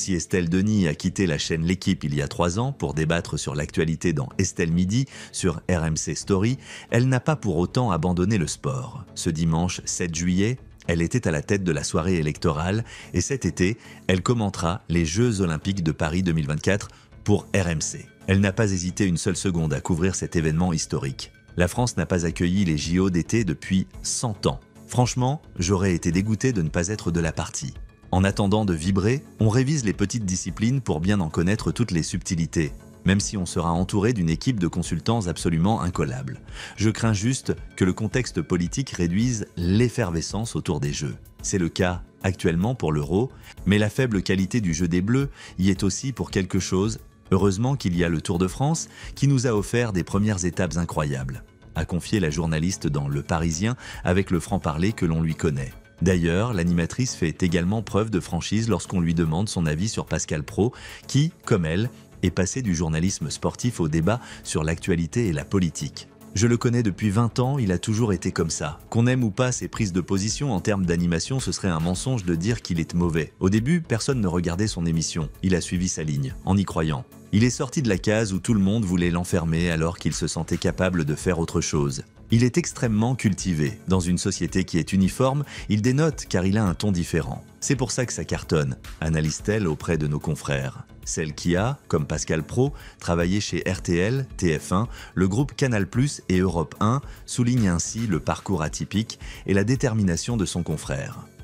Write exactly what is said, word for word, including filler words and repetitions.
Si Estelle Denis a quitté la chaîne L'Équipe il y a trois ans pour débattre sur l'actualité dans Estelle Midi sur R M C Story, elle n'a pas pour autant abandonné le sport. Ce dimanche sept juillet, elle était à la tête de la soirée électorale et cet été, elle commentera les Jeux Olympiques de Paris deux mille vingt-quatre pour R M C. Elle n'a pas hésité une seule seconde à couvrir cet événement historique. La France n'a pas accueilli les J O d'été depuis cent ans. Franchement, j'aurais été dégoûté de ne pas être de la partie. En attendant de vibrer, on révise les petites disciplines pour bien en connaître toutes les subtilités, même si on sera entouré d'une équipe de consultants absolument incollables. Je crains juste que le contexte politique réduise l'effervescence autour des Jeux. C'est le cas actuellement pour l'Euro, mais la faible qualité du jeu des Bleus y est aussi pour quelque chose. Heureusement qu'il y a le Tour de France qui nous a offert des premières étapes incroyables, a confié la journaliste dans Le Parisien avec le franc-parler que l'on lui connaît. D'ailleurs, l'animatrice fait également preuve de franchise lorsqu'on lui demande son avis sur Pascal Praud, qui, comme elle, est passé du journalisme sportif au débat sur l'actualité et la politique. Je le connais depuis vingt ans, il a toujours été comme ça. Qu'on aime ou pas ses prises de position en termes d'animation, ce serait un mensonge de dire qu'il est mauvais. Au début, personne ne regardait son émission. Il a suivi sa ligne, en y croyant. Il est sorti de la case où tout le monde voulait l'enfermer alors qu'il se sentait capable de faire autre chose. Il est extrêmement cultivé. Dans une société qui est uniforme, il dénote car il a un ton différent. C'est pour ça que ça cartonne, analyse-t-elle auprès de nos confrères. Celle qui a, comme Pascal Praud, travaillé chez R T L, T F un, le groupe Canal plus et Europe un, souligne ainsi le parcours atypique et la détermination de son confrère.